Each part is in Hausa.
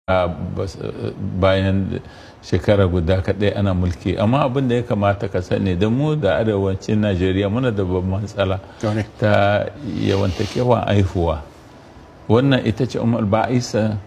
bayan shekara guda kaɗai ana mulki. Amma abin da ya kamata ka sani da mu da arewacin Najeriya muna da babban matsala ta yawantakewan aihuwa. Wannan ita ce umar ba'isa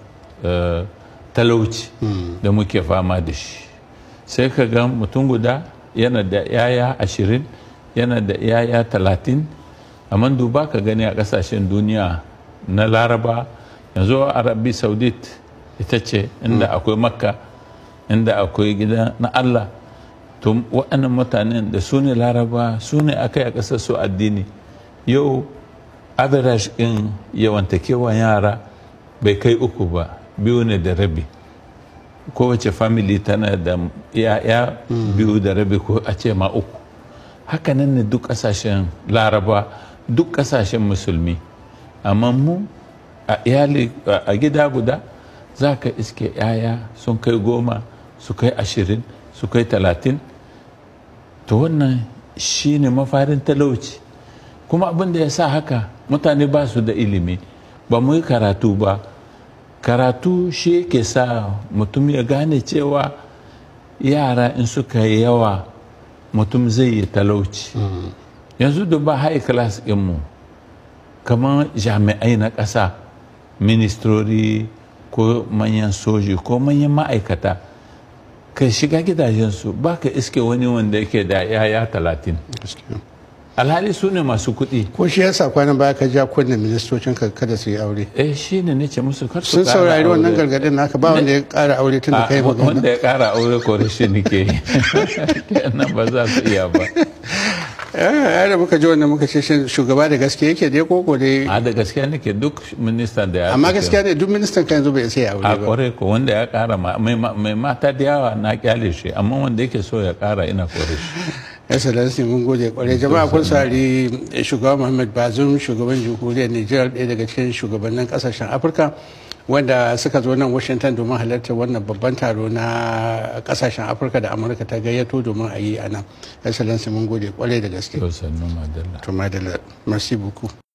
talauci da muke fama da shi. Sai ka ga mutum guda yana da yaya 20, yana da yaya 30, amma duba ka gani a ƙasashen duniya na Laraba, yanzu Arabi Saudit ita ce inda akwai Makka, inda akwai gida na Allah. To waɗannan mutanen da su ne Laraba, su ne aka yi a ƙasar su addini. Yau average ɗin yawantakewan yara bai kai 3 ba, 2 ne da rabi. Kowace family tana da yaya 2 da rabi ko a ce ma 3. Hakanan ne duk ƙasashen Laraba, duk ƙasashen musulmi. Amma mu a iyali a gida guda za ka iske yaya sun kai 10, su kai 20, su kai 30. To wannan shi ne mafarin talauci. Kuma abin da ya sa haka mutane ba su da ilimi, ba mu yi karatu ba. Karatu shi yake sa mutum ya gane cewa yara in suka yi yawa mutum zai yi talauci. Yanzu da ba high class ɗinmu kamar jami'ai na ƙasa, ministrori ko manyan soji ko manyan ma'aikata, ka shiga gidajensu ba ka iske wani wanda yake da yaya 30. Alhali su ne masu kuɗi. Ko shi yasa kwanan baya ka ja kunnen ministocin kada su yi aure. Shi ne nace musu kar su sun saurari wannan gargadin naka, ba wanda ya ƙara aure tun da kai magana. Wanda ya ƙara aure ko rashin nike nan ba za su iya ba. Da muka ji wannan muka ce shugaba da gaske yake dai koko dai. Da gaskiya nake duk ministan da ya. Amma gaskiya ne duk ministan kan yanzu bai sai ya aure ba. A kore ko wanda ya ƙara mai mata da yawa na kyale shi, amma wanda yake so ya ƙara ina kore shi. Excellency mun gode kwarai. Jama'a kun sari shugaba Muhammad Bazoum, shugaban jamhuriyar Nijar, ɗaya daga cikin shugabannin kasashen Afirka wanda suka zo nan Washington domin halartar wannan babban taro na kasashen Afirka da Amurka ta gayyato domin a yi a nan. Excellency mun gode kwarai da gaske. To sannu madalla. To madalla. Merci beaucoup.